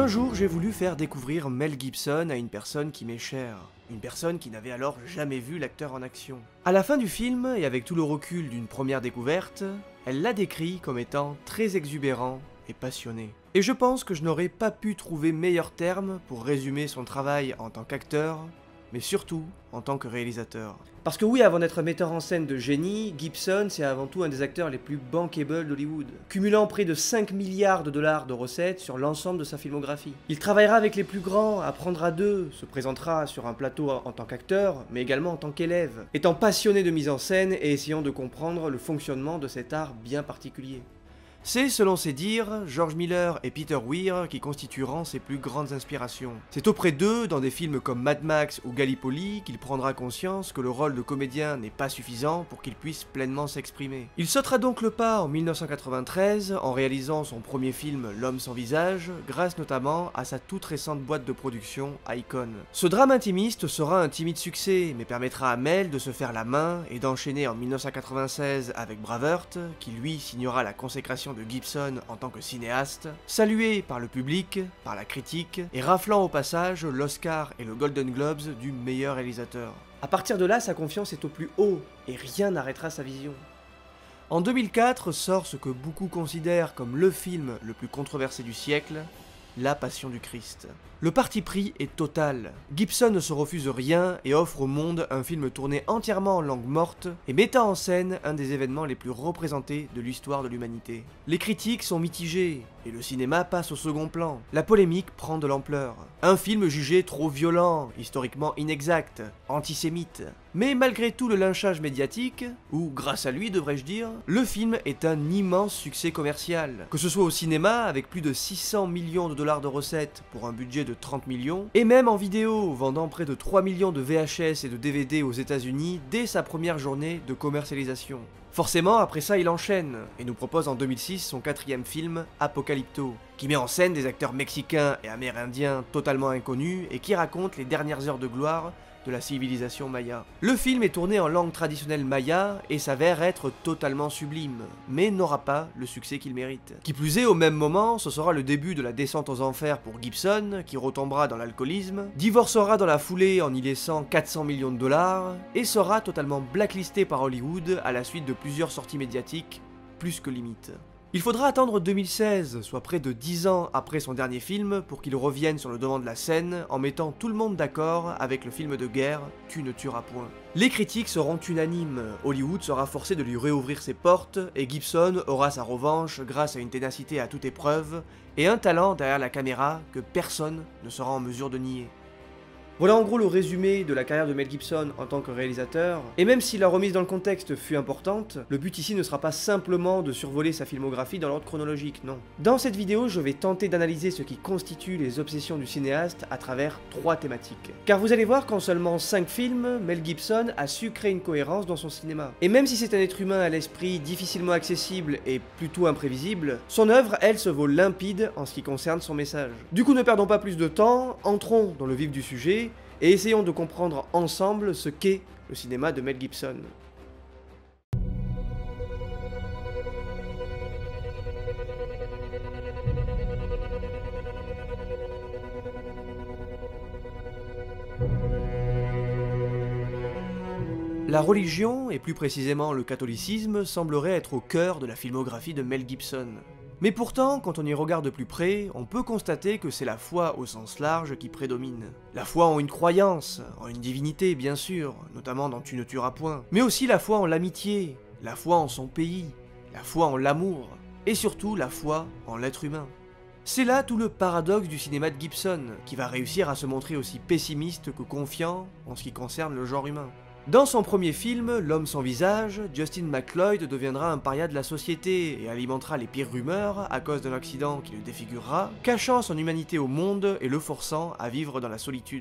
Un jour, j'ai voulu faire découvrir Mel Gibson à une personne qui m'est chère. Une personne qui n'avait alors jamais vu l'acteur en action. À la fin du film, et avec tout le recul d'une première découverte, elle l'a décrit comme étant très exubérant et passionné. Et je pense que je n'aurais pas pu trouver meilleur terme pour résumer son travail en tant qu'acteur, mais surtout en tant que réalisateur. Parce que oui, avant d'être metteur en scène de génie, Gibson c'est avant tout un des acteurs les plus bankable d'Hollywood, cumulant près de 5 milliards de dollars de recettes sur l'ensemble de sa filmographie. Il travaillera avec les plus grands, apprendra d'eux, se présentera sur un plateau en tant qu'acteur, mais également en tant qu'élève, étant passionné de mise en scène et essayant de comprendre le fonctionnement de cet art bien particulier. C'est, selon ses dires, George Miller et Peter Weir qui constitueront ses plus grandes inspirations. C'est auprès d'eux, dans des films comme Mad Max ou Gallipoli, qu'il prendra conscience que le rôle de comédien n'est pas suffisant pour qu'il puisse pleinement s'exprimer. Il sautera donc le pas en 1993 en réalisant son premier film L'homme sans visage, grâce notamment à sa toute récente boîte de production Icon. Ce drame intimiste sera un timide succès, mais permettra à Mel de se faire la main et d'enchaîner en 1996 avec Braveheart, qui lui signera la consécration de Gibson en tant que cinéaste, salué par le public, par la critique, et raflant au passage l'Oscar et le Golden Globes du meilleur réalisateur. À partir de là, sa confiance est au plus haut, et rien n'arrêtera sa vision. En 2004 sort ce que beaucoup considèrent comme le film le plus controversé du siècle, La Passion du Christ. Le parti pris est total. Gibson ne se refuse rien et offre au monde un film tourné entièrement en langue morte et mettant en scène un des événements les plus représentés de l'histoire de l'humanité. Les critiques sont mitigées et le cinéma passe au second plan. La polémique prend de l'ampleur. Un film jugé trop violent, historiquement inexact, antisémite. Mais malgré tout le lynchage médiatique, ou grâce à lui devrais-je dire, le film est un immense succès commercial. Que ce soit au cinéma avec plus de 600 millions de dollars de recettes pour un budget de 30 millions, et même en vidéo, vendant près de 3 millions de VHS et de DVD aux États-Unis dès sa première journée de commercialisation. Forcément, après ça, il enchaîne, et nous propose en 2006 son quatrième film, Apocalypto, qui met en scène des acteurs mexicains et amérindiens totalement inconnus et qui raconte les dernières heures de gloire de la civilisation maya. Le film est tourné en langue traditionnelle maya et s'avère être totalement sublime, mais n'aura pas le succès qu'il mérite. Qui plus est, au même moment, ce sera le début de la descente aux enfers pour Gibson, qui retombera dans l'alcoolisme, divorcera dans la foulée en y laissant 400 millions de dollars, et sera totalement blacklisté par Hollywood à la suite de plusieurs sorties médiatiques, plus que limites. Il faudra attendre 2016, soit près de 10 ans après son dernier film, pour qu'il revienne sur le devant de la scène en mettant tout le monde d'accord avec le film de guerre Tu ne tueras point. Les critiques seront unanimes, Hollywood sera forcé de lui réouvrir ses portes et Gibson aura sa revanche grâce à une ténacité à toute épreuve et un talent derrière la caméra que personne ne sera en mesure de nier. Voilà en gros le résumé de la carrière de Mel Gibson en tant que réalisateur, et même si la remise dans le contexte fut importante, le but ici ne sera pas simplement de survoler sa filmographie dans l'ordre chronologique, non. Dans cette vidéo, je vais tenter d'analyser ce qui constitue les obsessions du cinéaste à travers 3 thématiques. Car vous allez voir qu'en seulement 5 films, Mel Gibson a su créer une cohérence dans son cinéma. Et même si c'est un être humain à l'esprit difficilement accessible et plutôt imprévisible, son œuvre, elle, se vaut limpide en ce qui concerne son message. Du coup, ne perdons pas plus de temps, entrons dans le vif du sujet, et essayons de comprendre ensemble ce qu'est le cinéma de Mel Gibson. La religion, et plus précisément le catholicisme, semblerait être au cœur de la filmographie de Mel Gibson. Mais pourtant, quand on y regarde de plus près, on peut constater que c'est la foi au sens large qui prédomine. La foi en une croyance, en une divinité bien sûr, notamment dans Tu ne tueras point, mais aussi la foi en l'amitié, la foi en son pays, la foi en l'amour, et surtout la foi en l'être humain. C'est là tout le paradoxe du cinéma de Gibson, qui va réussir à se montrer aussi pessimiste que confiant en ce qui concerne le genre humain. Dans son premier film, L'homme sans visage, Justin McLeod deviendra un paria de la société et alimentera les pires rumeurs à cause d'un accident qui le défigurera, cachant son humanité au monde et le forçant à vivre dans la solitude.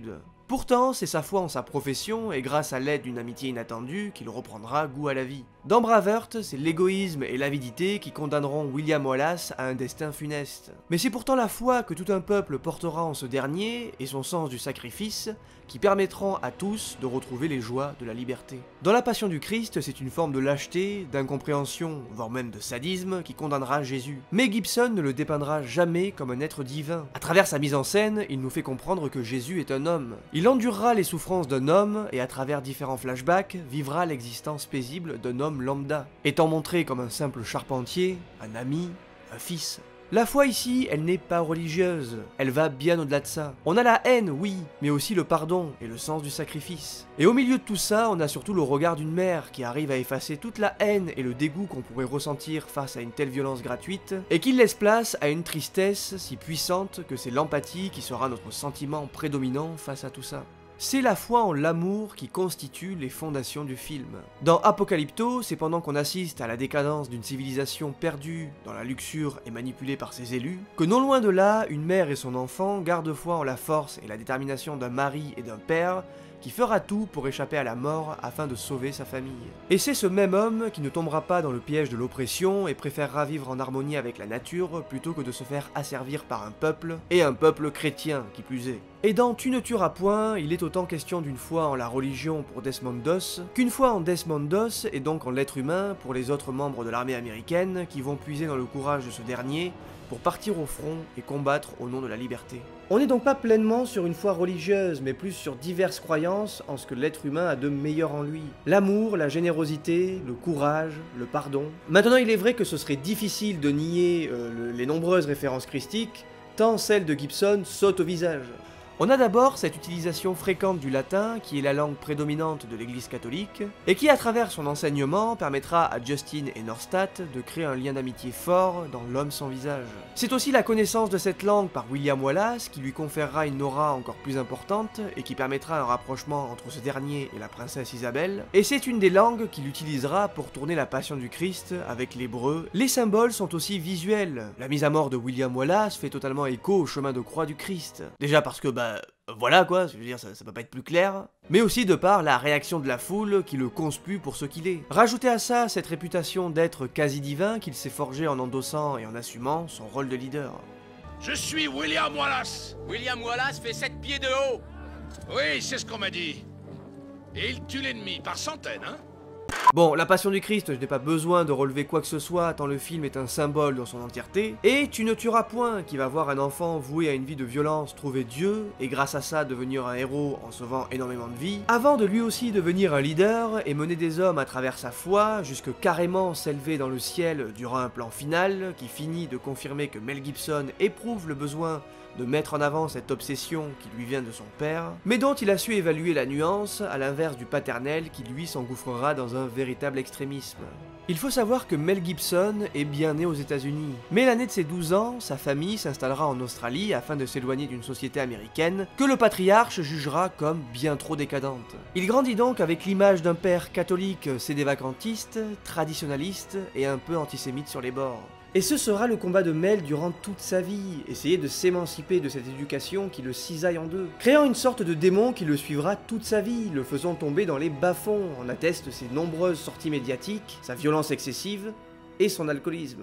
Pourtant, c'est sa foi en sa profession et grâce à l'aide d'une amitié inattendue qu'il reprendra goût à la vie. Dans Braveheart, c'est l'égoïsme et l'avidité qui condamneront William Wallace à un destin funeste. Mais c'est pourtant la foi que tout un peuple portera en ce dernier et son sens du sacrifice qui permettront à tous de retrouver les joies de la liberté. Dans la Passion du Christ, c'est une forme de lâcheté, d'incompréhension, voire même de sadisme qui condamnera Jésus. Mais Gibson ne le dépeindra jamais comme un être divin. À travers sa mise en scène, il nous fait comprendre que Jésus est un homme. Il endurera les souffrances d'un homme et à travers différents flashbacks, vivra l'existence paisible d'un homme lambda, étant montré comme un simple charpentier, un ami, un fils. La foi ici, elle n'est pas religieuse, elle va bien au-delà de ça. On a la haine, oui, mais aussi le pardon et le sens du sacrifice. Et au milieu de tout ça, on a surtout le regard d'une mère qui arrive à effacer toute la haine et le dégoût qu'on pourrait ressentir face à une telle violence gratuite, et qui laisse place à une tristesse si puissante que c'est l'empathie qui sera notre sentiment prédominant face à tout ça. C'est la foi en l'amour qui constitue les fondations du film. Dans Apocalypto, c'est pendant qu'on assiste à la décadence d'une civilisation perdue dans la luxure et manipulée par ses élus, que non loin de là, une mère et son enfant gardent foi en la force et la détermination d'un mari et d'un père qui fera tout pour échapper à la mort afin de sauver sa famille. Et c'est ce même homme qui ne tombera pas dans le piège de l'oppression et préférera vivre en harmonie avec la nature plutôt que de se faire asservir par un peuple, et un peuple chrétien qui plus est. Et dans Tu ne tueras point, il est autant question d'une foi en la religion pour Desmond Doss, qu'une foi en Desmond Doss et donc en l'être humain pour les autres membres de l'armée américaine qui vont puiser dans le courage de ce dernier pour partir au front et combattre au nom de la liberté. On n'est donc pas pleinement sur une foi religieuse, mais plus sur diverses croyances en ce que l'être humain a de meilleur en lui. L'amour, la générosité, le courage, le pardon. Maintenant, il est vrai que ce serait difficile de nier les nombreuses références christiques, tant celles de Gibson sautent au visage. On a d'abord cette utilisation fréquente du latin, qui est la langue prédominante de l'église catholique, et qui à travers son enseignement permettra à Justin et Norstad de créer un lien d'amitié fort dans L'homme sans visage. C'est aussi la connaissance de cette langue par William Wallace qui lui conférera une aura encore plus importante et qui permettra un rapprochement entre ce dernier et la princesse Isabelle, et c'est une des langues qu'il utilisera pour tourner la Passion du Christ avec l'hébreu. Les symboles sont aussi visuels. La mise à mort de William Wallace fait totalement écho au chemin de croix du Christ. Déjà parce que voilà quoi, je veux dire, ça peut pas être plus clair. Mais aussi de par la réaction de la foule qui le conspue pour ce qu'il est. Rajoutez à ça cette réputation d'être quasi divin qu'il s'est forgé en endossant et en assumant son rôle de leader. Je suis William Wallace. William Wallace fait 7 pieds de haut. Oui, c'est ce qu'on m'a dit. Et il tue l'ennemi par centaines, hein? Bon, la Passion du Christ, je n'ai pas besoin de relever quoi que ce soit tant le film est un symbole dans son entièreté. Et Tu ne tueras point, qui va voir un enfant voué à une vie de violence trouver Dieu, et grâce à ça devenir un héros en sauvant énormément de vies, avant de lui aussi devenir un leader et mener des hommes à travers sa foi, jusque carrément s'élever dans le ciel durant un plan final qui finit de confirmer que Mel Gibson éprouve le besoin de mettre en avant cette obsession qui lui vient de son père, mais dont il a su évaluer la nuance, à l'inverse du paternel qui lui s'engouffrera dans un véritable extrémisme. Il faut savoir que Mel Gibson est bien né aux États-Unis, mais l'année de ses 12 ans, sa famille s'installera en Australie afin de s'éloigner d'une société américaine que le patriarche jugera comme bien trop décadente. Il grandit donc avec l'image d'un père catholique sédévacantiste, traditionnaliste et un peu antisémite sur les bords. Et ce sera le combat de Mel durant toute sa vie, essayer de s'émanciper de cette éducation qui le cisaille en deux, créant une sorte de démon qui le suivra toute sa vie, le faisant tomber dans les bas-fonds, en attestent ses nombreuses sorties médiatiques, sa violence excessive et son alcoolisme.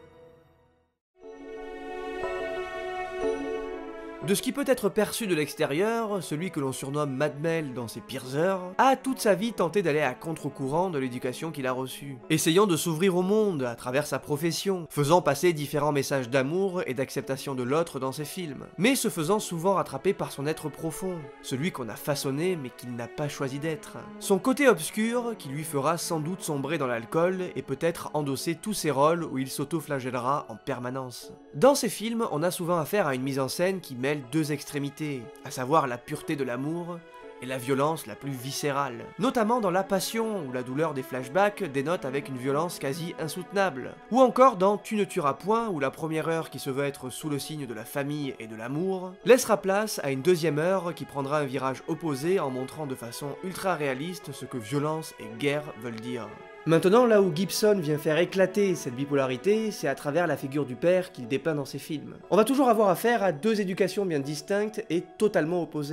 De ce qui peut être perçu de l'extérieur, celui que l'on surnomme Mad Mel dans ses pires heures, a toute sa vie tenté d'aller à contre-courant de l'éducation qu'il a reçue, essayant de s'ouvrir au monde à travers sa profession, faisant passer différents messages d'amour et d'acceptation de l'autre dans ses films, mais se faisant souvent rattraper par son être profond, celui qu'on a façonné mais qu'il n'a pas choisi d'être. Son côté obscur qui lui fera sans doute sombrer dans l'alcool et peut-être endosser tous ses rôles où il s'auto-flagellera en permanence. Dans ces films, on a souvent affaire à une mise en scène qui mêle deux extrémités, à savoir la pureté de l'amour et la violence la plus viscérale. Notamment dans La Passion, où la douleur des flashbacks dénote avec une violence quasi insoutenable. Ou encore dans Tu ne tueras point, où la première heure qui se veut être sous le signe de la famille et de l'amour, laissera place à une deuxième heure qui prendra un virage opposé en montrant de façon ultra réaliste ce que violence et guerre veulent dire. Maintenant, là où Gibson vient faire éclater cette bipolarité, c'est à travers la figure du père qu'il dépeint dans ses films. On va toujours avoir affaire à deux éducations bien distinctes et totalement opposées.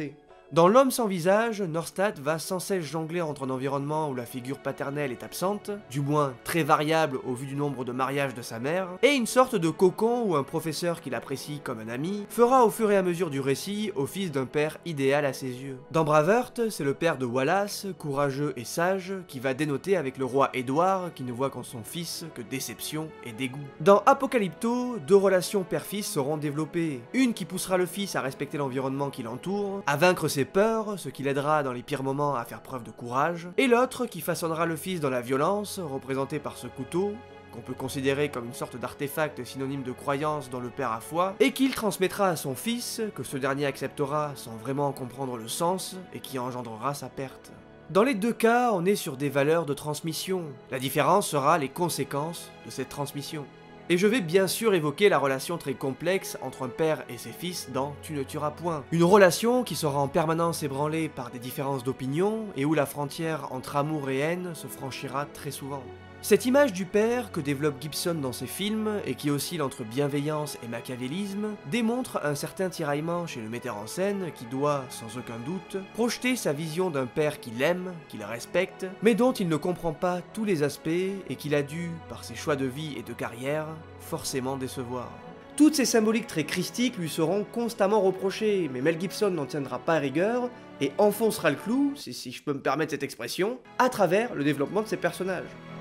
Dans L'homme sans visage, Norstad va sans cesse jongler entre un environnement où la figure paternelle est absente, du moins très variable au vu du nombre de mariages de sa mère, et une sorte de cocon où un professeur qu'il apprécie comme un ami fera au fur et à mesure du récit office d'un père idéal à ses yeux. Dans Braveheart, c'est le père de Wallace, courageux et sage, qui va dénoter avec le roi Édouard qui ne voit qu'en son fils que déception et dégoût. Dans Apocalypto, deux relations père-fils seront développées, une qui poussera le fils à respecter l'environnement qui l'entoure, à vaincre ses peurs, ce qui l'aidera dans les pires moments à faire preuve de courage, et l'autre qui façonnera le fils dans la violence, représentée par ce couteau, qu'on peut considérer comme une sorte d'artefact synonyme de croyance dont le père a foi, et qu'il transmettra à son fils, que ce dernier acceptera sans vraiment en comprendre le sens, et qui engendrera sa perte. Dans les deux cas, on est sur des valeurs de transmission. La différence sera les conséquences de cette transmission. Et je vais bien sûr évoquer la relation très complexe entre un père et ses fils dans Tu ne tueras point. Une relation qui sera en permanence ébranlée par des différences d'opinion et où la frontière entre amour et haine se franchira très souvent. Cette image du père que développe Gibson dans ses films, et qui oscille entre bienveillance et machiavélisme, démontre un certain tiraillement chez le metteur en scène qui doit, sans aucun doute, projeter sa vision d'un père qu'il aime, qu'il respecte, mais dont il ne comprend pas tous les aspects et qu'il a dû, par ses choix de vie et de carrière, forcément décevoir. Toutes ces symboliques très christiques lui seront constamment reprochées, mais Mel Gibson n'en tiendra pas rigueur et enfoncera le clou, si je peux me permettre cette expression, à travers le développement de ses personnages.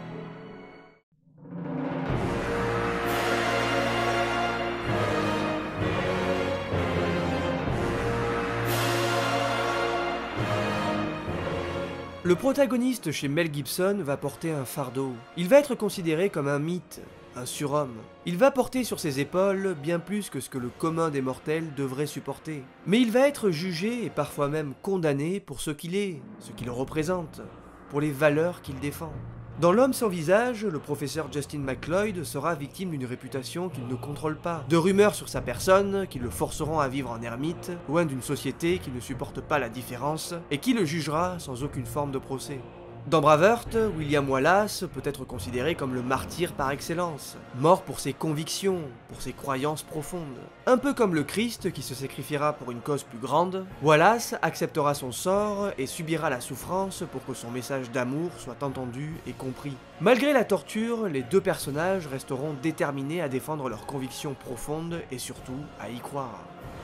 Le protagoniste chez Mel Gibson va porter un fardeau. Il va être considéré comme un mythe, un surhomme. Il va porter sur ses épaules bien plus que ce que le commun des mortels devrait supporter. Mais il va être jugé et parfois même condamné pour ce qu'il est, ce qu'il représente, pour les valeurs qu'il défend. Dans L'homme sans visage, le professeur Justin McLeod sera victime d'une réputation qu'il ne contrôle pas, de rumeurs sur sa personne qui le forceront à vivre en ermite, loin d'une société qui ne supporte pas la différence et qui le jugera sans aucune forme de procès. Dans Braveheart, William Wallace peut être considéré comme le martyr par excellence, mort pour ses convictions, pour ses croyances profondes. Un peu comme le Christ qui se sacrifiera pour une cause plus grande, Wallace acceptera son sort et subira la souffrance pour que son message d'amour soit entendu et compris. Malgré la torture, les deux personnages resteront déterminés à défendre leurs convictions profondes et surtout à y croire.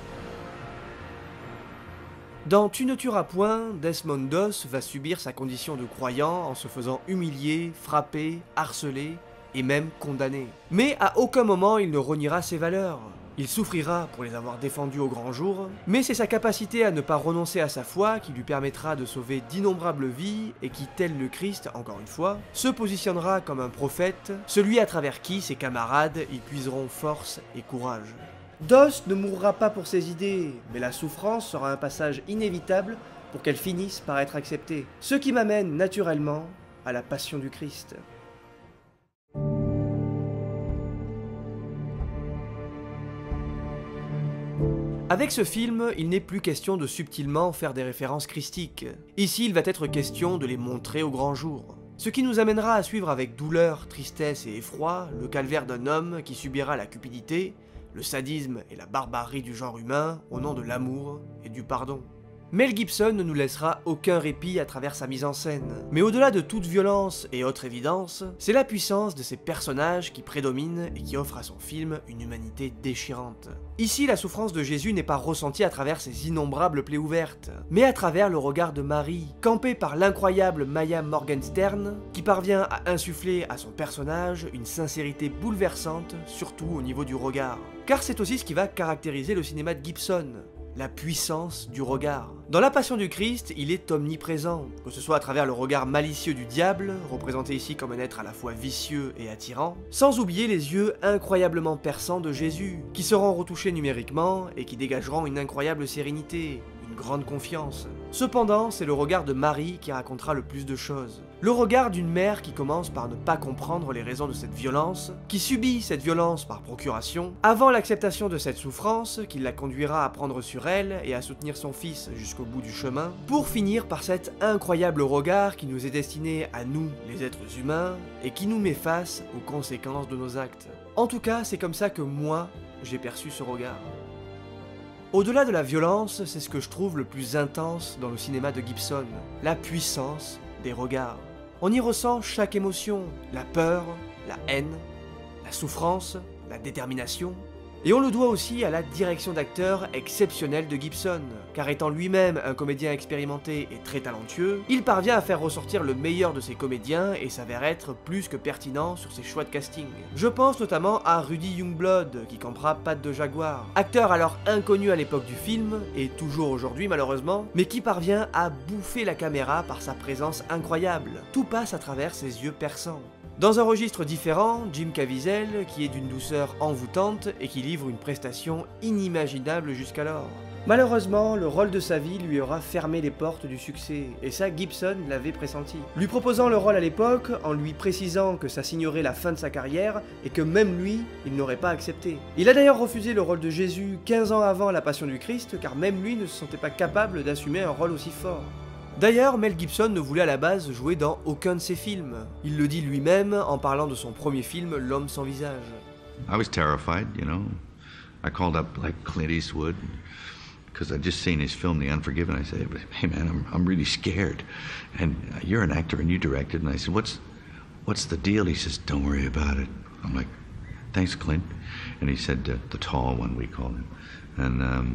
Dans Tu ne tueras point, Desmond Doss va subir sa condition de croyant en se faisant humilier, frapper, harceler et même condamner. Mais à aucun moment il ne reniera ses valeurs. Il souffrira pour les avoir défendues au grand jour, mais c'est sa capacité à ne pas renoncer à sa foi qui lui permettra de sauver d'innombrables vies et qui, tel le Christ, encore une fois, se positionnera comme un prophète, celui à travers qui ses camarades y puiseront force et courage. Doss ne mourra pas pour ses idées, mais la souffrance sera un passage inévitable pour qu'elle finisse par être acceptée. Ce qui m'amène naturellement à la passion du Christ. Avec ce film, il n'est plus question de subtilement faire des références christiques. Ici, il va être question de les montrer au grand jour. Ce qui nous amènera à suivre avec douleur, tristesse et effroi le calvaire d'un homme qui subira la cupidité, le sadisme et la barbarie du genre humain au nom de l'amour et du pardon. Mel Gibson ne nous laissera aucun répit à travers sa mise en scène. Mais au-delà de toute violence et autre évidence, c'est la puissance de ses personnages qui prédomine et qui offre à son film une humanité déchirante. Ici, la souffrance de Jésus n'est pas ressentie à travers ses innombrables plaies ouvertes, mais à travers le regard de Marie, campée par l'incroyable Maya Morgenstern, qui parvient à insuffler à son personnage une sincérité bouleversante, surtout au niveau du regard. Car c'est aussi ce qui va caractériser le cinéma de Gibson. La puissance du regard. Dans La Passion du Christ, il est omniprésent, que ce soit à travers le regard malicieux du diable, représenté ici comme un être à la fois vicieux et attirant, sans oublier les yeux incroyablement perçants de Jésus, qui seront retouchés numériquement et qui dégageront une incroyable sérénité, une grande confiance. Cependant, c'est le regard de Marie qui racontera le plus de choses. Le regard d'une mère qui commence par ne pas comprendre les raisons de cette violence, qui subit cette violence par procuration, avant l'acceptation de cette souffrance qui la conduira à prendre sur elle et à soutenir son fils jusqu'au bout du chemin, pour finir par cet incroyable regard qui nous est destiné à nous, les êtres humains, et qui nous met face aux conséquences de nos actes. En tout cas, c'est comme ça que moi, j'ai perçu ce regard. Au-delà de la violence, c'est ce que je trouve le plus intense dans le cinéma de Gibson, la puissance des regards. On y ressent chaque émotion, la peur, la haine, la souffrance, la détermination. Et on le doit aussi à la direction d'acteur exceptionnelle de Gibson, car étant lui-même un comédien expérimenté et très talentueux, il parvient à faire ressortir le meilleur de ses comédiens et s'avère être plus que pertinent sur ses choix de casting. Je pense notamment à Rudy Youngblood, qui campera Pattes de Jaguar, acteur alors inconnu à l'époque du film, et toujours aujourd'hui malheureusement, mais qui parvient à bouffer la caméra par sa présence incroyable. Tout passe à travers ses yeux perçants. Dans un registre différent, Jim Caviezel, qui est d'une douceur envoûtante et qui livre une prestation inimaginable jusqu'alors. Malheureusement, le rôle de sa vie lui aura fermé les portes du succès, et ça Gibson l'avait pressenti. Lui proposant le rôle à l'époque, en lui précisant que ça signerait la fin de sa carrière, et que même lui, il n'aurait pas accepté. Il a d'ailleurs refusé le rôle de Jésus 15 ans avant la Passion du Christ, car même lui ne se sentait pas capable d'assumer un rôle aussi fort. D'ailleurs, Mel Gibson ne voulait à la base jouer dans aucun de ses films. Il le dit lui-même en parlant de son premier film, L'Homme sans visage. I was terrified, you know. I called up like Clint Eastwood because I'd just seen his film, The Unforgiven. I said, "Hey man, I'm really scared, and you're an actor and you directed." And I said, "What's the deal?" He says, "Don't worry about it." I'm like, "Thanks, Clint." And he said, "The tall one," we called him,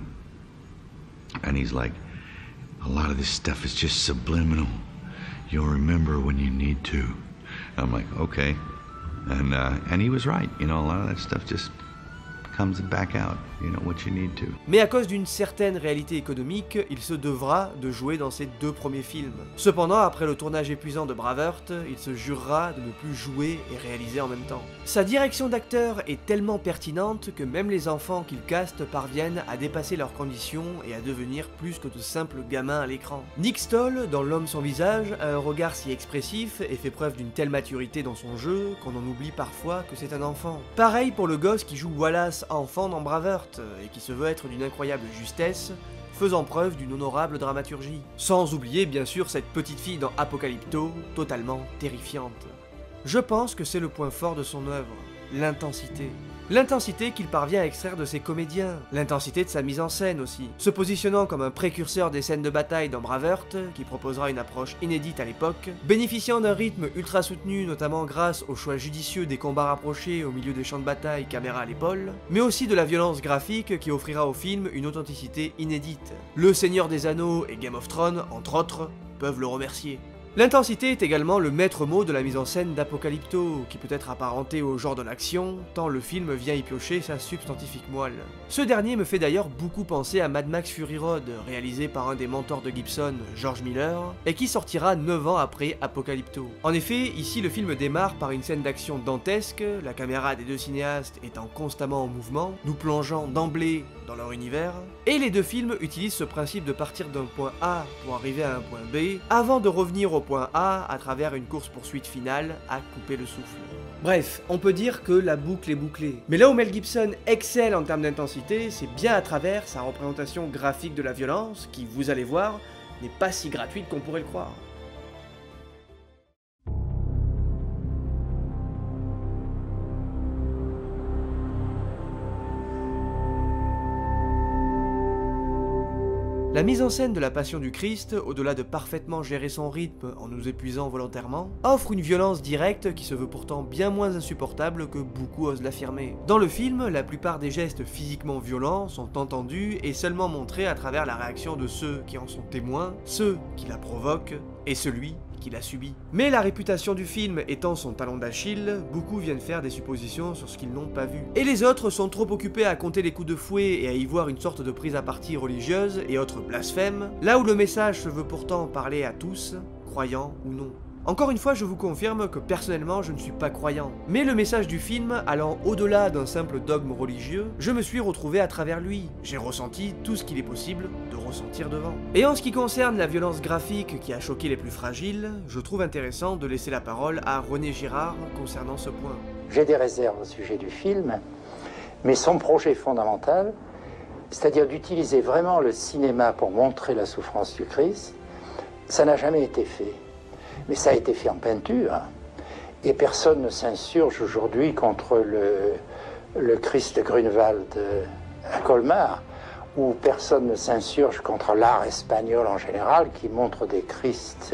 and he's like, "A lot of this stuff is just subliminal. You'll remember when you need to." I'm like, "Okay," and he was right. You know, a lot of that stuff just comes back out, you know, what you need to. Mais à cause d'une certaine réalité économique, il se devra de jouer dans ses deux premiers films. Cependant, après le tournage épuisant de Braveheart, il se jurera de ne plus jouer et réaliser en même temps. Sa direction d'acteur est tellement pertinente que même les enfants qu'il caste parviennent à dépasser leurs conditions et à devenir plus que de simples gamins à l'écran. Nick Stoll, dans L'Homme sans visage, a un regard si expressif et fait preuve d'une telle maturité dans son jeu qu'on en oublie parfois que c'est un enfant. Pareil pour le gosse qui joue Wallace enfant dans Braveheart et qui se veut être d'une incroyable justesse, faisant preuve d'une honorable dramaturgie. Sans oublier bien sûr cette petite fille dans Apocalypto, totalement terrifiante. Je pense que c'est le point fort de son œuvre, l'intensité. L'intensité qu'il parvient à extraire de ses comédiens, l'intensité de sa mise en scène aussi, se positionnant comme un précurseur des scènes de bataille dans Braveheart, qui proposera une approche inédite à l'époque, bénéficiant d'un rythme ultra soutenu notamment grâce au choix judicieux des combats rapprochés au milieu des champs de bataille caméra à l'épaule, mais aussi de la violence graphique qui offrira au film une authenticité inédite. Le Seigneur des Anneaux et Game of Thrones, entre autres, peuvent le remercier. L'intensité est également le maître mot de la mise en scène d'Apocalypto, qui peut être apparenté au genre de l'action, tant le film vient y piocher sa substantifique moelle. Ce dernier me fait d'ailleurs beaucoup penser à Mad Max Fury Road, réalisé par un des mentors de Gibson, George Miller, et qui sortira 9 ans après Apocalypto. En effet, ici le film démarre par une scène d'action dantesque, la caméra des deux cinéastes étant constamment en mouvement, nous plongeant d'emblée dans leur univers, et les deux films utilisent ce principe de partir d'un point A pour arriver à un point B, avant de revenir au point A à travers une course-poursuite finale à couper le souffle. Bref, on peut dire que la boucle est bouclée. Mais là où Mel Gibson excelle en termes d'intensité, c'est bien à travers sa représentation graphique de la violence, qui, vous allez voir, n'est pas si gratuite qu'on pourrait le croire. La mise en scène de la Passion du Christ, au-delà de parfaitement gérer son rythme en nous épuisant volontairement, offre une violence directe qui se veut pourtant bien moins insupportable que beaucoup osent l'affirmer. Dans le film, la plupart des gestes physiquement violents sont entendus et seulement montrés à travers la réaction de ceux qui en sont témoins, ceux qui la provoquent et celui qui l'a subi. Mais la réputation du film étant son talon d'Achille, beaucoup viennent faire des suppositions sur ce qu'ils n'ont pas vu. Et les autres sont trop occupés à compter les coups de fouet et à y voir une sorte de prise à partie religieuse et autres blasphèmes, là où le message se veut pourtant parler à tous, croyants ou non. Encore une fois, je vous confirme que personnellement, je ne suis pas croyant. Mais le message du film, allant au-delà d'un simple dogme religieux, je me suis retrouvé à travers lui. J'ai ressenti tout ce qu'il est possible de ressentir devant. Et en ce qui concerne la violence graphique qui a choqué les plus fragiles, je trouve intéressant de laisser la parole à René Girard concernant ce point. J'ai des réserves au sujet du film, mais son projet fondamental, c'est-à-dire d'utiliser vraiment le cinéma pour montrer la souffrance du Christ, ça n'a jamais été fait. Mais ça a été fait en peinture, et personne ne s'insurge aujourd'hui contre le Christ de Grunewald à Colmar, où personne ne s'insurge contre l'art espagnol en général, qui montre des Christ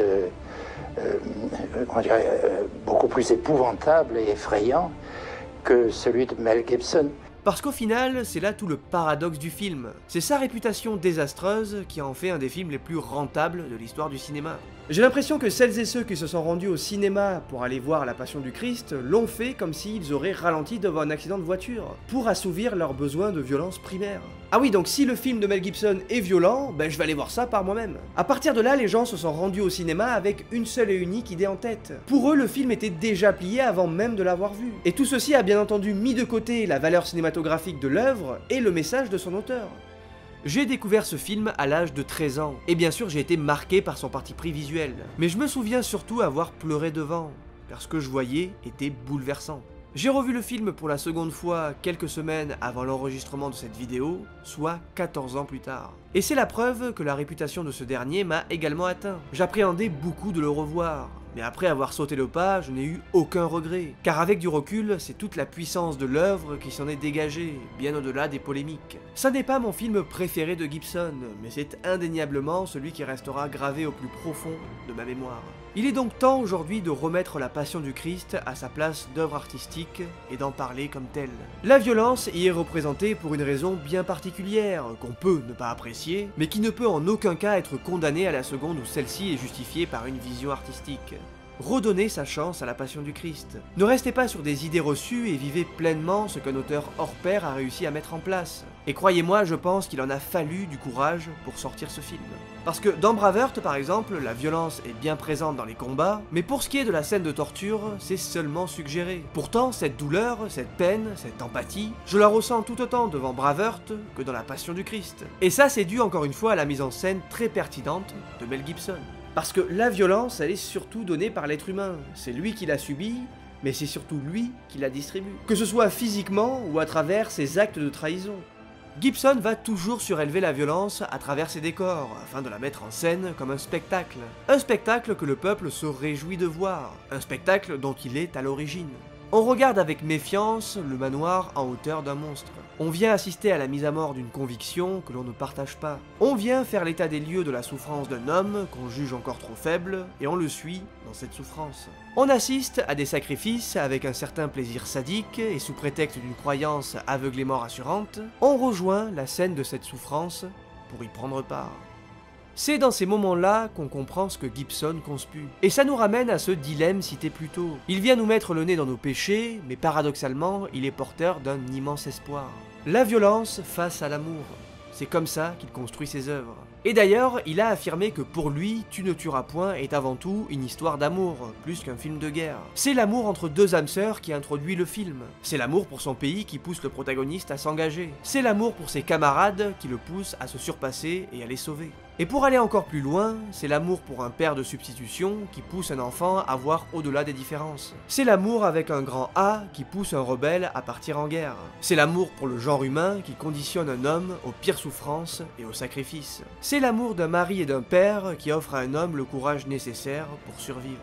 beaucoup plus épouvantables et effrayants que celui de Mel Gibson. Parce qu'au final, c'est là tout le paradoxe du film. C'est sa réputation désastreuse qui en fait un des films les plus rentables de l'histoire du cinéma. J'ai l'impression que celles et ceux qui se sont rendus au cinéma pour aller voir La Passion du Christ l'ont fait comme s'ils auraient ralenti devant un accident de voiture, pour assouvir leurs besoins de violence primaire. Ah oui, donc si le film de Mel Gibson est violent, ben je vais aller voir ça par moi-même. À partir de là, les gens se sont rendus au cinéma avec une seule et unique idée en tête. Pour eux, le film était déjà plié avant même de l'avoir vu. Et tout ceci a bien entendu mis de côté la valeur cinématographique de l'œuvre et le message de son auteur. J'ai découvert ce film à l'âge de 13 ans, et bien sûr j'ai été marqué par son parti pris visuel. Mais je me souviens surtout avoir pleuré devant, car ce que je voyais était bouleversant. J'ai revu le film pour la seconde fois quelques semaines avant l'enregistrement de cette vidéo, soit 14 ans plus tard. Et c'est la preuve que la réputation de ce dernier m'a également atteint. J'appréhendais beaucoup de le revoir. Mais après avoir sauté le pas, je n'ai eu aucun regret. Car avec du recul, c'est toute la puissance de l'œuvre qui s'en est dégagée, bien au-delà des polémiques. Ça n'est pas mon film préféré de Gibson, mais c'est indéniablement celui qui restera gravé au plus profond de ma mémoire. Il est donc temps aujourd'hui de remettre La Passion du Christ à sa place d'œuvre artistique et d'en parler comme telle. La violence y est représentée pour une raison bien particulière, qu'on peut ne pas apprécier, mais qui ne peut en aucun cas être condamnée à la seconde où celle-ci est justifiée par une vision artistique. Redonnez sa chance à La Passion du Christ. Ne restez pas sur des idées reçues et vivez pleinement ce qu'un auteur hors pair a réussi à mettre en place. Et croyez-moi, je pense qu'il en a fallu du courage pour sortir ce film. Parce que dans Braveheart, par exemple, la violence est bien présente dans les combats, mais pour ce qui est de la scène de torture, c'est seulement suggéré. Pourtant, cette douleur, cette peine, cette empathie, je la ressens tout autant devant Braveheart que dans La Passion du Christ. Et ça, c'est dû encore une fois à la mise en scène très pertinente de Mel Gibson. Parce que la violence, elle est surtout donnée par l'être humain. C'est lui qui l'a subie, mais c'est surtout lui qui la distribue. Que ce soit physiquement ou à travers ses actes de trahison. Gibson va toujours surélever la violence à travers ses décors, afin de la mettre en scène comme un spectacle. Un spectacle que le peuple se réjouit de voir. Un spectacle dont il est à l'origine. On regarde avec méfiance le manoir en hauteur d'un monstre. On vient assister à la mise à mort d'une conviction que l'on ne partage pas. On vient faire l'état des lieux de la souffrance d'un homme qu'on juge encore trop faible, et on le suit dans cette souffrance. On assiste à des sacrifices avec un certain plaisir sadique, et sous prétexte d'une croyance aveuglément rassurante, on rejoint la scène de cette souffrance pour y prendre part. C'est dans ces moments-là qu'on comprend ce que Gibson conspue. Et ça nous ramène à ce dilemme cité plus tôt. Il vient nous mettre le nez dans nos péchés, mais paradoxalement, il est porteur d'un immense espoir. La violence face à l'amour. C'est comme ça qu'il construit ses œuvres. Et d'ailleurs, il a affirmé que pour lui, Tu ne tueras point est avant tout une histoire d'amour, plus qu'un film de guerre. C'est l'amour entre deux âmes sœurs qui introduit le film. C'est l'amour pour son pays qui pousse le protagoniste à s'engager. C'est l'amour pour ses camarades qui le pousse à se surpasser et à les sauver. Et pour aller encore plus loin, c'est l'amour pour un père de substitution qui pousse un enfant à voir au-delà des différences. C'est l'amour avec un grand A qui pousse un rebelle à partir en guerre. C'est l'amour pour le genre humain qui conditionne un homme aux pires souffrances et au sacrifice. C'est l'amour d'un mari et d'un père qui offre à un homme le courage nécessaire pour survivre.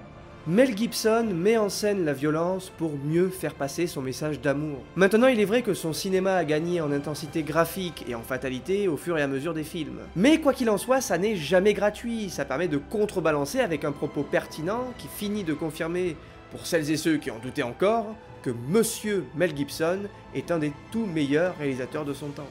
Mel Gibson met en scène la violence pour mieux faire passer son message d'amour. Maintenant, il est vrai que son cinéma a gagné en intensité graphique et en fatalité au fur et à mesure des films. Mais quoi qu'il en soit, ça n'est jamais gratuit, ça permet de contrebalancer avec un propos pertinent qui finit de confirmer, pour celles et ceux qui en doutaient encore, que Monsieur Mel Gibson est un des tout meilleurs réalisateurs de son temps.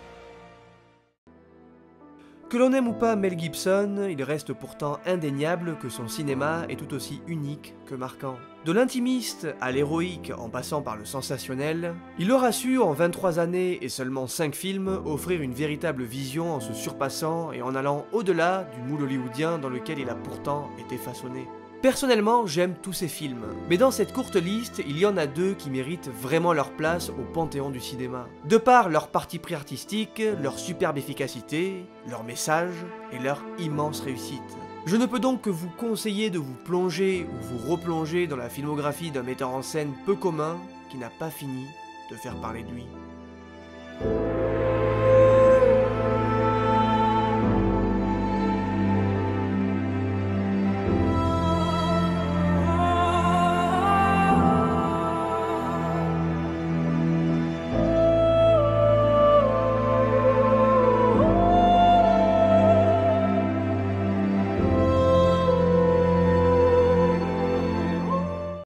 Que l'on aime ou pas Mel Gibson, il reste pourtant indéniable que son cinéma est tout aussi unique que marquant. De l'intimiste à l'héroïque en passant par le sensationnel, il aura su en 23 années et seulement 5 films offrir une véritable vision en se surpassant et en allant au-delà du moule hollywoodien dans lequel il a pourtant été façonné. Personnellement, j'aime tous ces films, mais dans cette courte liste, il y en a deux qui méritent vraiment leur place au panthéon du cinéma. De par leur parti pris artistique, leur superbe efficacité, leur message et leur immense réussite. Je ne peux donc que vous conseiller de vous plonger ou vous replonger dans la filmographie d'un metteur en scène peu commun qui n'a pas fini de faire parler de lui.